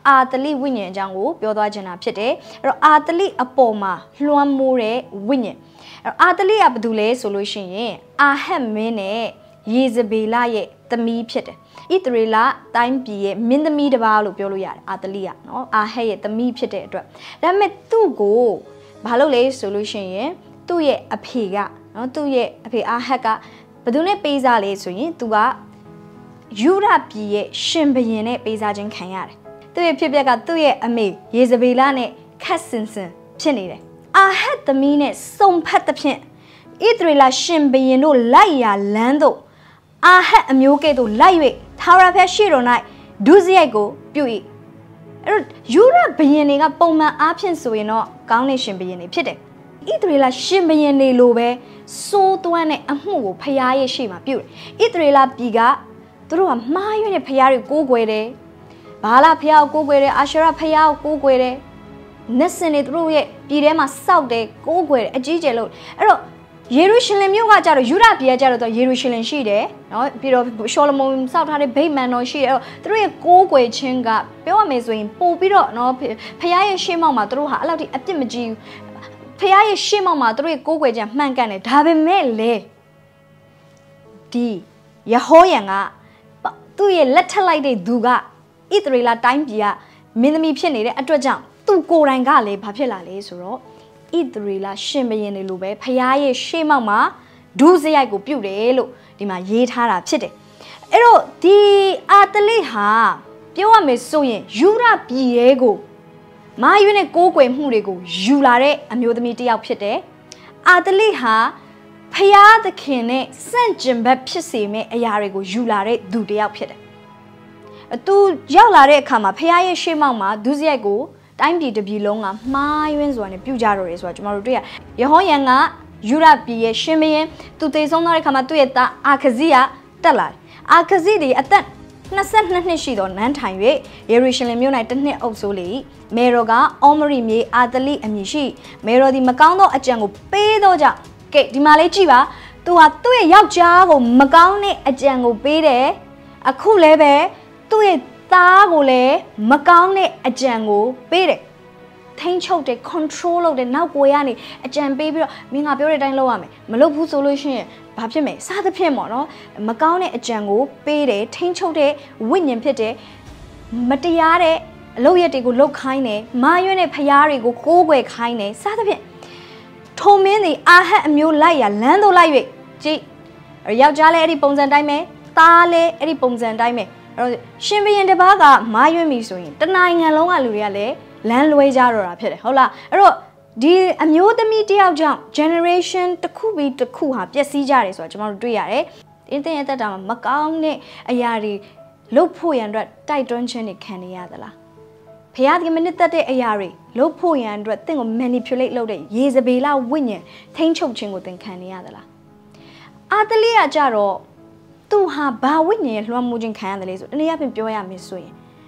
အာတလိဝိညာဉ်အကြောင်းကိုပြောသွားချင်တာဖြစ်တယ်အဲ့တော့အာတလိအပေါ်မှာလွှမ်းမိုးတဲ့ဝိညာဉ်အဲ့တော့အာတလိကဘာတူလဲဆိုလို့ရှိရင်အာဟက်မင်းနဲ့ယေဇဗေလရဲ့သမီးဖြစ်တယ်ဣသရေလတိုင်းပြည်ရဲ့မင်းသမီးတစ်ပါးလို့ပြောလို့ရတယ်အာတလိကနော်အာဟက်ရဲ့သမီးဖြစ်တဲ့အတွက်ဒါပေမဲ့သူ့ကိုဘာလို့လဲဆိုလို့ရှိရင်သူ့ရဲ့အဖေကနော်သူ့ရဲ့အဖေအာဟက်ကဘယ်သူနဲ့ပေးစားလဲဆိုရင်သူကယူရပြည်ရဲ့ရှင်ဘရင်နဲ့ပေးစားခြင်းခံရတယ်သူ့ရဲ့ဖြစ်ပျက်ကသူ့ရဲ့အမေယေဇဗေလနဲ့ခက်ဆင်ဆင်ဖြစ်နေတယ်အာဟက်သမီးနဲ့စုံဖက်သဖြင့်ဣသရေလရှင်ဘရင်တို့လိုက်ရာလမ်းတို့အာဟက်အမျိုးကဲ့သို့လိုက်၍ထာဝရဘုရားရှေ့တော်၌ဒုစရိုက်ကိုပြု၏အဲ့တော့ယူရဘရင်တွေကပုံမှန်အားဖြင့်ဆိုရင်တော့ကောင်းတဲ့ရှင်ဘရင်တွေဖြစ်တယ်ဣသရေလရှင်ဘရင်တွေလိုပဲစိုးသွမ်းတဲ့အမှုကိုဖျားရဲ့ရှေ့မှာပြုတယ်ဣသရေလပြည်ကသူတို့ကမှားရွံ့တဲ့ဖျားတွေကိုကိုးကွယ်တယ်ဘာလာဖျားကိုကိုးကွယ်တယ်အာရှရဖျားကိုကိုးကွယ်တယ်နတ်စင်တွေသူတို့ရဲ့ပြည်ထဲမှာစောက်တယ်ကိုးကွယ်တယ်အကြီးကျယ်လို့အဲ့တော့ယေရုရှလင်မြို့ကကြတော့ယူဒပြည်ကကြတော့ယေရုရှလင်ရှိတယ်နော်ပြီးတော့ရှောလမုန်စောက်ထားတဲ့ဗိမာန်တော်ရှိတယ်အဲ့တော့သူတို့ရဲ့ကိုးကွယ်ခြင်းကပြောရမယ်ဆိုရင်ပို့ပြီးတော့နော်ဖျားရဲ့ရှေ့မောက်မှာသူတို့ဟာအဲ့လောက်ထိအပြစ်မကြီးဘူးဖျားရဲ့ရှေ့မောက်မှာသူတို့ရဲ့ကိုးကွယ်ခြင်းမှန်ကန်တယ်ဒါပေမဲ့လေဒီယဟောယံကသူ့ရဲ့လက်ထက်လိုက်တဲ့သူကဣသရေလတိုင်းပြည်ကမင်းသမီးဖြစ်နေတဲ့အတွက်ကြောင့်သူကိုယ်တိုင်ကလည်းဘာဖြစ်လာလဲဆိုတော့ဣသရေလရှင်ဘရင်တွေလိုပဲဖျားရဲ့ရှေ့မောက်မှာဒုစရိုက်ကိုပြုတ်တယ်လို့ဒီမှာရေးထားတာဖြစ်တယ်အဲ့တော့ဒီအာတလိဟာပြောရမယ်ဆိုရင်ယူရပြည်ရဲ့ကိုမာရွေးနဲ့ကိုးကွယ်မှုတွေကိုယူလာတဲ့အမျိုးသမီးတစ်ယောက်ဖြစ်တယ်အာတလိဟာဖျားသခင်နဲ့စန့်ကျင်ဘက်ဖြစ်စေမဲ့အရာတွေကိုယူလာတဲ့သူတစ်ယောက်ဖြစ်တယ်သူရောက်လာတဲ့အခါမှာဖျားရဲ့ရှေ့မောက်မှာဒုစရိုက်ကိုတိုင်းပြည်တစ်ပြည်လုံးကမှားယွင်းစွာနဲ့ပြုကြတော့တယ်ဆိုတာကျွန်တော်တို့တွေ့ရယဟောယံကယူရပြည်ရဲ့ရှင်ဘရင်သူသေဆုံးသွားတဲ့အခါမှာသူ့ရဲ့သားအာခဇိကတက်လာတယ်အာခဇိဒီအသက်22နှစ်ရှိသောနန်းထိုင်၍ယေရုရှလင်မြို့၌တစ်နှစ်အုပ်စိုးလေမေရောကအောမရိမြေအာတလိအမည်ရှိမေရောသည်မကောင်းသောအကြံကိုပေးသောကြောင့်ကဲဒီမှာလေးကြည့်ပါသူဟာသူ့ရဲ့ယောက်ျားကိုမကောင်းတဲ့အကြံကိုပေးတယ်အခုလည်းပဲသူ့ရဲ့သားကိုလည်းမကောင်းတဲ့အကြံကိုပေးတယ်ထိန်းချုပ်တယ် control လုပ်တယ်နောက်ကိုရနေအကြံပေးပြီးတော့မင်းငါပြောတဲ့အတိုင်းလုပ်ရမယ်မလုပ်ဘူးဆိုလို့ရှိရင်ဘာဖြစ်မလဲစားသဖြင့်ပေါ့နော်မကောင်းတဲ့အကြံကိုပေးတယ်ထိန်းချုပ်တဲ့ဝိညာဉ်ဖြစ်တယ်မတရားတဲ့အလုပ်ရက်တွေကိုလုပ်ခိုင်းတယ်မာရွံ့တဲ့ဖျားတွေကိုကိုးကွယ်ခိုင်းတယ်စားသဖြင့်ထုံမင်းသည်အာဟက်အမျိုးလိုက်ရလမ်းသို့လိုက်၍ကြည့်ယောက်ျားလည်းအဲ့ဒီပုံစံတိုင်းပဲသားလည်းအဲ့ဒီပုံစံတိုင်းပဲအဲ့တော့ရှင်ဘရင်တစ်ပါးကမာရွံ့ပြီဆိုရင်တနိုင်ငံလုံးကလူတွေကလည်းလမ်းလွဲကြတော့တာဖြစ်တယ်ဟုတ်လားအဲ့တော့ဒီအမျိုးသမီးတယောက်ကြောင့် generation တစ်ခုပြီးတစ်ခုဟာပျက်စီးကြတယ်ဆိုတာကျွန်တော်တို့တွေ့ရတယ်အင်းတင်ရဲ့တက်တာမှာမကောင်းတဲ့အရာတွေလုပ်ဖို့ရန်အတွက်တိုက်တွန်းခြင်းတွေခံနေရသလားဖခင်ကမနစ်သက်တဲ့အရာတွေလုပ်ဖို့ရန်အတွက်တင့်ကို manipulate လုပ်တဲ့ယေဇဗေလဝိညာဉ်ထိန်းချုပ်ခြင်းကိုသင်ခံနေရသလားအာတလိကကြတော့သူဟာဘာဝိညာဉ်ရဲ့လွှမ်းမိုးခြင်းခံရတယ်လဲဆိုတနည်းအားဖြင့်ပြောရမယ်ဆိုရင်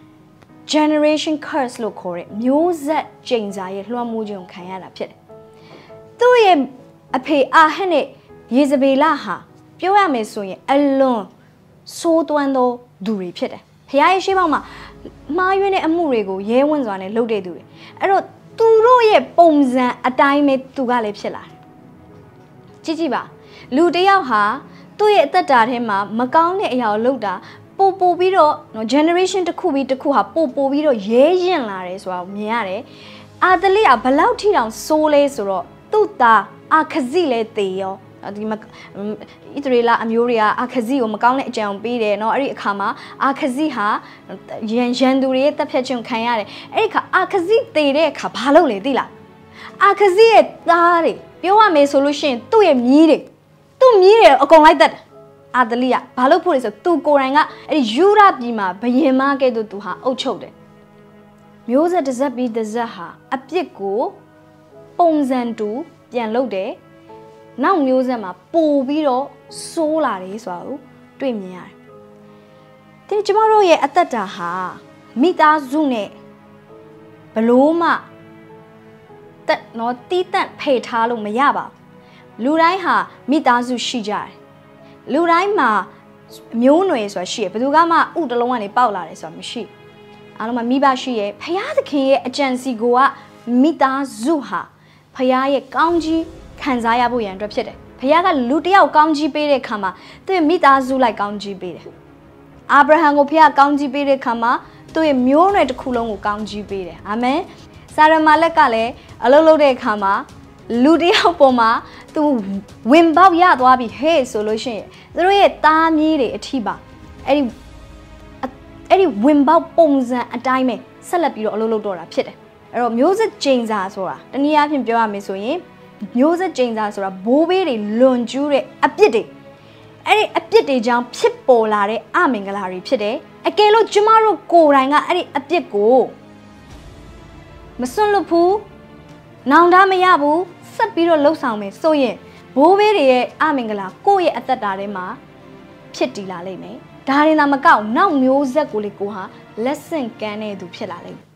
generation curse လို့ခေါ်တဲ့မျိုးဆက်ကျိန်စာရဲ့လွှမ်းမိုးခြင်းကိုခံရတာဖြစ်တယ်။သူ့ရဲ့အဖေအာဟက်နဲ့ယေဇဗေလဟာပြောရမယ်ဆိုရင်အလွန်ဆိုးသွမ်းသောသူတွေဖြစ်တယ်။ဖခင်ရဲ့ရှေ့ဘောက်မှာမှားယွင်းတဲ့အမှုတွေကိုရဲဝံ့စွာနဲ့လုပ်တဲ့သူတွေ။အဲ့တော့သူတို့ရဲ့ပုံစံအတိုင်းပဲသူကလည်းဖြစ်လာတယ်။ကြည့်ပါလူတစ်ယောက်ဟာသူ့ရဲ့အသက်တာထဲမှာမကောင်းတဲ့အရာကိုလုပ်တာပို့ပြီးတော့နော် generation တစ်ခုပြီးတစ်ခုဟာပို့ပြီးတော့ရဲရင်လာတယ်ဆိုတာကိုမြင်ရတယ်အာတလိကဘလောက်ထိတောင်ဆိုးလဲဆိုတော့သူ့သားအာခဇိလည်းသေရောဒီမှာဣသရေလအမျိုးတွေကအာခဇိကိုမကောင်းတဲ့အကြံပေးတယ်เนาะအဲ့ဒီအခါမှာအာခဇိဟာရန်သူတွေရဲ့တပ်ဖြတ်ခြင်းခံရတယ်အဲ့ဒီအခါအာခဇိသေတဲ့အခါဘာလုပ်လဲသိလားအာခဇိရဲ့သားတွေပြောရမယ်ဆိုလို့ရှိရင်သူ့ရဲ့မြီးတွေအကုန်လိုက်တတ်တယ်အာတလိကဘာလို့ဖို့လဲဆိုသူကိုယ်တိုင်ကအဲ့ဒီယူရပြည်မှာဘယင်မကဲ့သို့သူဟာအုပ်ချုပ်တယ်မျိုးဆက်တစ်စက်ပြီးတစ်စက်ဟာအပြစ်ကိုပုံစံတူပြန်လုပ်တယ်နောက်မျိုးဆက်မှာပို့ပြီးတော့ဆိုးလာတယ်ဆိုတာကိုတွေ့မြင်ရတယ်ဒီကျမတို့ရဲ့အသက်တာဟာမိသားစုနဲ့ဘလို့မှတက်နော်တီးတက်ဖေထားလို့မရပါဘူးလူတိုင်းဟာမိသားစုရှိကြတယ်လူတိုင်းမှာမျိုးနွယ်ဆိုတာရှိတယ်ဘယ်သူကမှဥတလုံးကနေပေါက်လာတယ်ဆိုတာမရှိအားလုံးမှာမိဘရှိရဲ့ဖယားသခင်ရဲ့အကြံစီကိုကမိသားစုဟာဖယားရဲ့ကောင်းကြီးခံစားရဖို့ရန်အတွက်ဖြစ်တယ်ဖယားကလူတစ်ယောက်ကောင်းကြီးပေးတဲ့ခါမှာသူ့ရဲ့မိသားစုလိုက်ကောင်းကြီးပေးတယ်အာဗြဟံကိုဖယားကောင်းကြီးပေးတဲ့ခါမှာသူ့ရဲ့မျိုးနွယ်တစ်ခုလုံးကိုကောင်းကြီးပေးတယ်အာမင်စာရမလက်ကလည်းအလုပ်လုပ်တဲ့အခါမှာလူတစ်ယောက်ပေါ်မှာသူဝင်ပေါက်ရသွားပြီဟဲ့ဆိုလို့ရှိရင်သူတို့ရဲ့သားမြေးတွေအထိပါအဲ့ဒီဝင်ပေါက်ပုံစံအတိုင်းပဲဆက်လက်ပြီးတော့အလုပ်လုပ်တော့တာဖြစ်တယ်အဲ့တော့မျိုးဆက်ကျိန်စာဆိုတာတနည်းအားဖြင့်ပြောရမယ်ဆိုရင်မျိုးဆက်ကျိန်စာဆိုတာဘိုးဘေးတွေလွန်ကျူးတဲ့အပြစ်တွေအဲ့ဒီအပြစ်တွေကြောင့်ဖြစ်ပေါ်လာတဲ့အမင်္ဂလာတွေဖြစ်တယ်အကယ်လို့ကျမတို့ကိုယ်တိုင်ကအဲ့ဒီအပြစ်ကိုမစွန့်လွတ်ဘူးနောင်တမရဘူးဆက်ပြီးတော့လှုပ်ဆောင်မယ်ဆိုရင်ဘိုးဘေးတွေရဲ့အမင်္ဂလာကိုယ့်ရဲ့အသက်တာထဲမှာဖြစ်တည်လာလိမ့်မယ်ဒါရင်သာမကောက်နောက်မျိုးဆက်ကိုလေကိုဟာလက်ဆင့်ကမ်းတဲ့သူဖြစ်လာလိမ့်မယ်